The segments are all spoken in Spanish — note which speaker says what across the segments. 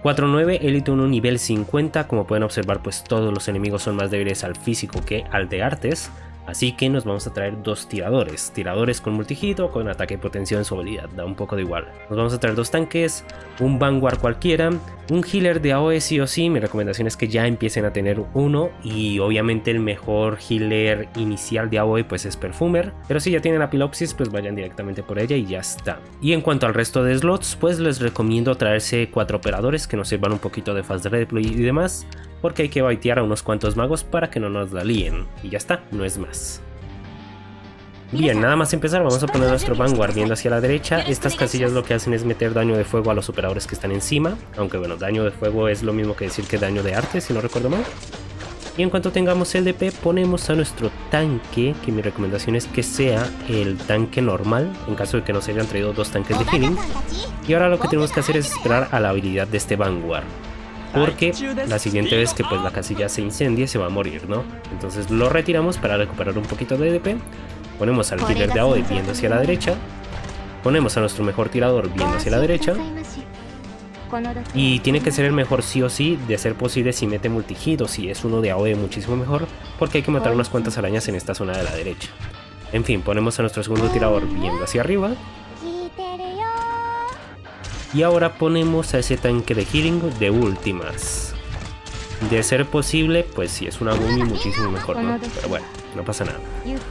Speaker 1: 4-9, élite 1 nivel 50. Como pueden observar, pues todos los enemigos son más débiles al físico que al de artes. Así que nos vamos a traer dos tiradores. Tiradores con multihit o con ataque y potencia en su habilidad. Da un poco de igual. Nos vamos a traer dos tanques. Un Vanguard cualquiera. Un healer de AOE sí o sí. Mi recomendación es que ya empiecen a tener uno. Y obviamente el mejor healer inicial de AOE pues es Perfumer. Pero si ya tienen la Pilopsis pues vayan directamente por ella y ya está. Y en cuanto al resto de slots pues les recomiendo traerse 4 operadores que nos sirvan un poquito de fast redeploy y demás. Porque hay que baitear a unos cuantos magos para que no nos la líen. Y ya está, no es más. Bien, nada más empezar, vamos a poner nuestro Vanguard viendo hacia la derecha. Estas casillas lo que hacen es meter daño de fuego a los operadores que están encima. Aunque bueno, daño de fuego es lo mismo que decir que daño de arte, si no recuerdo mal. Y en cuanto tengamos el DP, ponemos a nuestro tanque, que mi recomendación es que sea el tanque normal, en caso de que nos hayan traído dos tanques de healing. Y ahora lo que tenemos que hacer es esperar a la habilidad de este Vanguard. Porque la siguiente vez que pues la casilla se incendie se va a morir, ¿no? Entonces lo retiramos para recuperar un poquito de DP. Ponemos al healer de AOE viendo hacia la derecha. Ponemos a nuestro mejor tirador viendo hacia la derecha. Y tiene que ser el mejor sí o sí, de ser posible si mete multihit o si es uno de AOE muchísimo mejor. Porque hay que matar unas cuantas arañas en esta zona de la derecha. En fin, ponemos a nuestro segundo tirador viendo hacia arriba. Y ahora ponemos a ese tanque de healing de últimas. De ser posible, pues si es una Gumi muchísimo mejor, ¿no? Pero bueno, no pasa nada.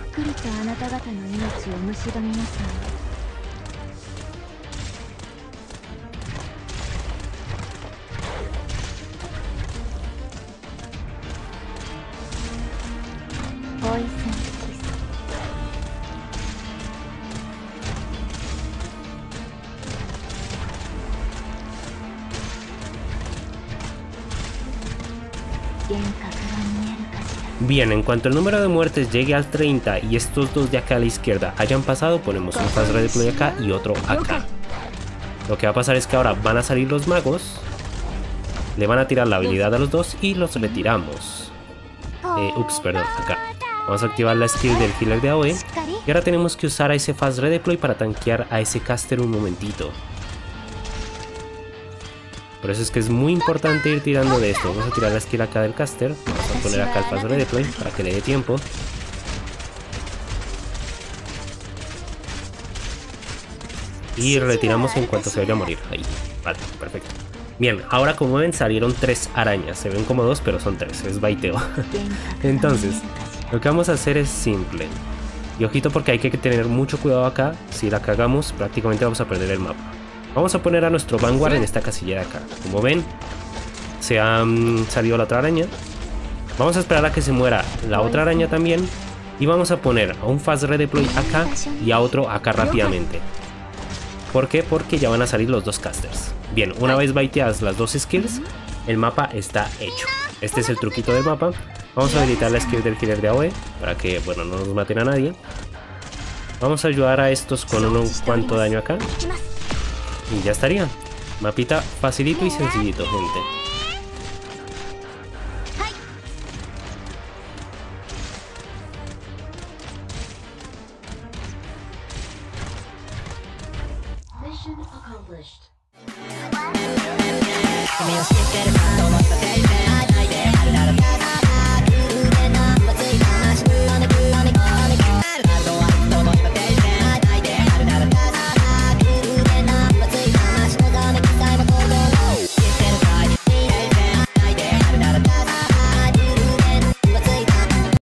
Speaker 1: Bien, en cuanto el número de muertes llegue al 30 y estos dos de acá a la izquierda hayan pasado, ponemos un fast redeploy acá y otro acá. Lo que va a pasar es que ahora van a salir los magos, le van a tirar la habilidad a los dos y los retiramos. Perdón, acá. Vamos a activar la skill del healer de AOE y ahora tenemos que usar a ese fast redeploy para tanquear a ese caster un momentito. Por eso es que es muy importante ir tirando de esto. Vamos a tirar la skill acá del caster. Vamos a poner acá el fast redeploy para que le dé tiempo. Y retiramos en cuanto se vaya a morir. Ahí, vale, perfecto. Bien, ahora como ven salieron 3 arañas. Se ven como 2 pero son 3, es baiteo. Entonces, lo que vamos a hacer es simple. Y ojito porque hay que tener mucho cuidado acá. Si la cagamos prácticamente vamos a perder el mapa. Vamos a poner a nuestro Vanguard en esta casilla de acá. Como ven, se ha salido la otra araña. Vamos a esperar a que se muera la otra araña también. Y vamos a poner a un fast redeploy acá y a otro acá rápidamente. ¿Por qué? Porque ya van a salir los dos casters. Bien, una vez baiteadas las dos skills, el mapa está hecho. Este es el truquito del mapa. Vamos a habilitar la skill del healer de AOE para que, bueno, no nos maten a nadie. Vamos a ayudar a estos con un cuanto daño acá. Y ya estaría. Mapita facilito y sencillito, gente.